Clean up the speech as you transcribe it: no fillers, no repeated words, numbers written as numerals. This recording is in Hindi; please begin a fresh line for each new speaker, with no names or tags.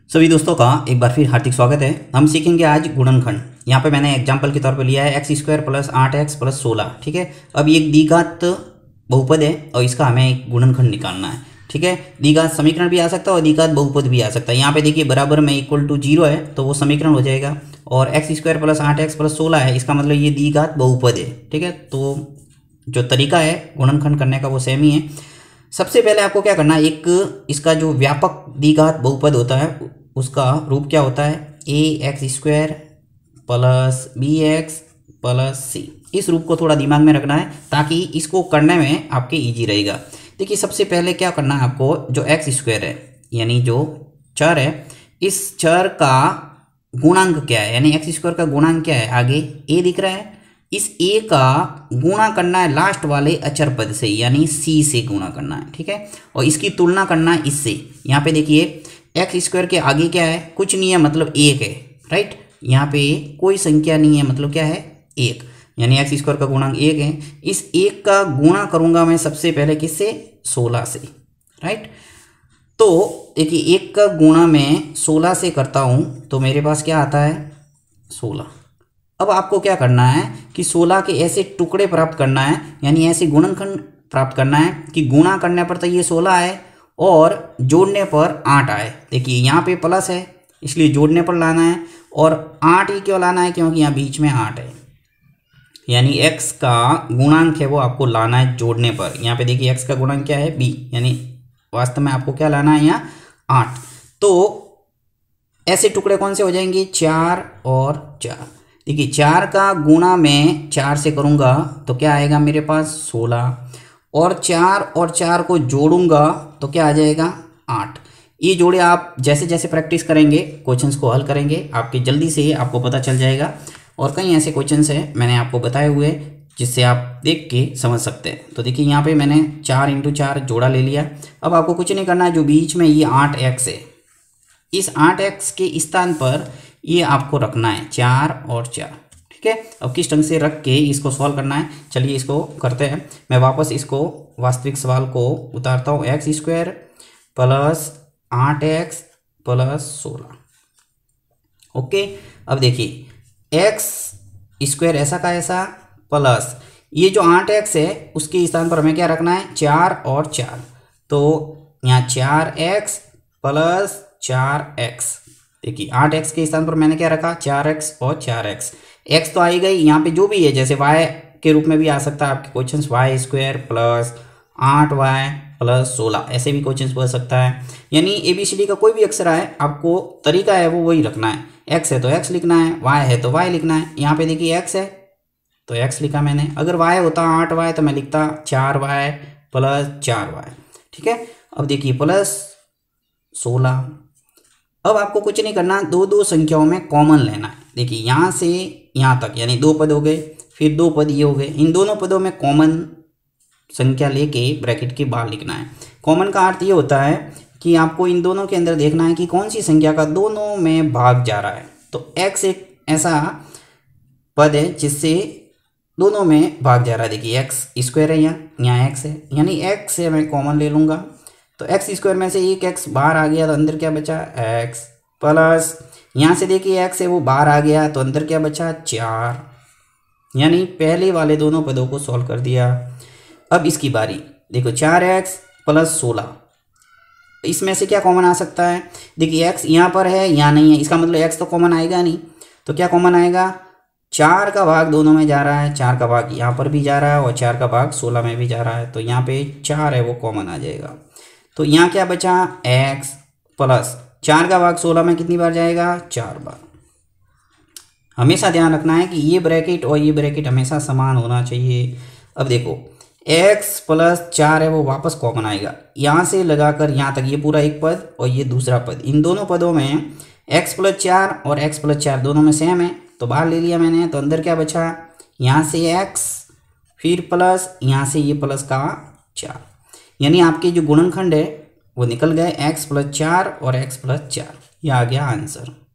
सभी दोस्तों का एक बार फिर हार्दिक स्वागत है। हम सीखेंगे आज गुणनखंड। यहाँ पे मैंने एग्जाम्पल के तौर पे लिया है x square plus 8x plus 16। ठीक है, अब ये एक द्विघात बहुपद है और इसका हमें एक गुणनखंड निकालना है। ठीक है, द्विघात समीकरण भी आ सकता है और द्विघात बहुपद भी आ सकता है। यहाँ पे देखिए बराबर में इक्वल टू 0 है तो वो समीकरण हो जाएगा, और x square plus 8x plus 16 है, इसका मतलब ये द्विघात बहुपद है। ठीक है, तो जो तरीका है गुणनखंड करने का वो सेम ही है। सबसे पहले आपको क्या करना है, एक इसका जो व्यापक द्विघात बहुपद होता है उसका रूप क्या होता है, A x square plus B x plus C. इस रूप को थोड़ा दिमाग में रखना है ताकि इसको करने में आपके इजी रहेगा। देखिए सबसे पहले क्या करना है आपको, जो एक्स स्क्वायर है यानी जो चर है, इस चर का गुणांक क्या है, यानी एक्स स्क्वायर का गुणांक क्या है, आगे ए दिख रहा है, इस ए का गुणा करना है लास्ट वाले अचर पद से यानी सी से गुणा करना है। ठीक है, और इसकी तुलना करना है इससे। यहाँ पे देखिए एक्स स्क्वायर के आगे क्या है, कुछ नहीं है मतलब एक है, राइट। यहाँ पे कोई संख्या नहीं है मतलब क्या है, एक, यानी एक्स स्क्वायर का गुणांक एक है। इस एक का गुणा करूंगा मैं सबसे पहले किससे, 16 से, राइट। तो देखिए एक का गुणा मैं 16 से करता हूं तो मेरे पास क्या आता है, 16। अब आपको क्या करना है कि 16 के ऐसे टुकड़े प्राप्त करना है, यानी ऐसे गुणनखंड प्राप्त करना है कि गुणा करने पर तो ये 16 है और जोड़ने पर 8 आए। देखिए यहाँ पे प्लस है इसलिए जोड़ने पर लाना है, और 8 ही क्यों लाना है, क्योंकि यहाँ बीच में 8 है, यानी x का गुणांक है वो आपको लाना है जोड़ने पर। यहाँ पे देखिए x का गुणांक क्या है, b, यानी वास्तव में आपको क्या लाना है यहाँ 8। तो ऐसे टुकड़े कौन से हो जाएंगे, 4 और 4। देखिए 4 का गुणा मैं 4 से करूँगा तो क्या आएगा मेरे पास 16, और 4 को जोड़ूंगा तो क्या आ जाएगा 8। ये जोड़े आप जैसे जैसे प्रैक्टिस करेंगे, क्वेश्चंस को हल करेंगे, आपके जल्दी से आपको पता चल जाएगा। और कई ऐसे क्वेश्चंस हैं मैंने आपको बताए हुए जिससे आप देख के समझ सकते हैं। तो देखिए यहाँ पे मैंने 4 × 4 जोड़ा ले लिया। अब आपको कुछ नहीं करना है, जो बीच में ये 8x है, इस 8x के स्थान पर ये आपको रखना है 4 और 4। ठीक है, अब किस ढंग से रख के इसको सॉल्व करना है, चलिए इसको करते हैं। मैं वापस इसको वास्तविक सवाल को उतारता हूँ, x square plus 8x plus 16। Okay, अब देखिए एक्स स्क्वायर ऐसा का ऐसा प्लस ये जो 8x है उसके स्थान पर हमें क्या रखना है, 4 और 4। तो यहाँ 4x प्लस 4x। देखिए 8x के स्थान पर मैंने क्या रखा, 4x और 4x। x तो आई गई, यहाँ पे जो भी है जैसे y के रूप में भी आ सकता है आपके questions, y square plus 8y plus 16, ऐसे भी क्वेश्चंस बन सकता है। यानी ABCD का कोई भी अक्षर आए आपको तरीका है वो वही रखना है, x है तो x लिखना है, y है तो y लिखना है। यहाँ पे देखिए x है तो x लिखा मैंने, अगर y होता 8y तो मैं लिखता 4y प्लस 4y। ठीक है, अब देखिए प्लस 16। अब आपको कुछ नहीं करना, दो संख्याओं में कॉमन लेना है। देखिए यहाँ से यहाँ तक यानी 2 पद हो गए, फिर 2 पद ये हो गए, इन दोनों पदों में कॉमन संख्या लेके ब्रैकेट के बाहर लिखना है। कॉमन का अर्थ ये होता है कि आपको इन दोनों के अंदर देखना है कि कौन सी संख्या का दोनों में भाग जा रहा है। तो x एक ऐसा पद है जिससे दोनों में भाग जा रहा है। देखिए एक्स स्क्वायर है, यहाँ x है, यानी x से मैं कॉमन ले लूँगा तो एक्स स्क्वायर में से एक x बाहर आ गया तो अंदर क्या बचा, x प्लस यहाँ से देखिए x है वो बाहर आ गया तो अंदर क्या बचा, 4। यानी पहले वाले दोनों पदों को सॉल्व कर दिया। अब इसकी बारी, देखो 4x प्लस 16, इसमें से क्या कॉमन आ सकता है, देखिए x यहाँ पर है यहाँ नहीं है, इसका मतलब x तो कॉमन आएगा नहीं, तो क्या कॉमन आएगा, 4 का भाग दोनों में जा रहा है, 4 का भाग यहाँ पर भी जा रहा है और 4 का भाग 16 में भी जा रहा है, तो यहाँ पे 4 है वो कॉमन आ जाएगा। तो यहाँ क्या बचा, x प्लस 4 का भाग 16 में कितनी बार जाएगा, 4 बार। हमेशा ध्यान रखना है कि ये ब्रैकेट और ये ब्रैकेट हमेशा समान होना चाहिए। अब देखो x प्लस 4 है वो वापस कॉमन आएगा, यहाँ से लगाकर यहाँ तक ये पूरा एक पद और ये दूसरा पद, इन दोनों पदों में x प्लस 4 और x प्लस 4 दोनों में सेम है तो बाहर ले लिया मैंने। तो अंदर क्या बचा, यहाँ से x फिर प्लस यहाँ से ये प्लस का 4, यानी आपके जो गुणनखंड है वो निकल गए x प्लस 4 और x प्लस 4। यह आ गया आंसर।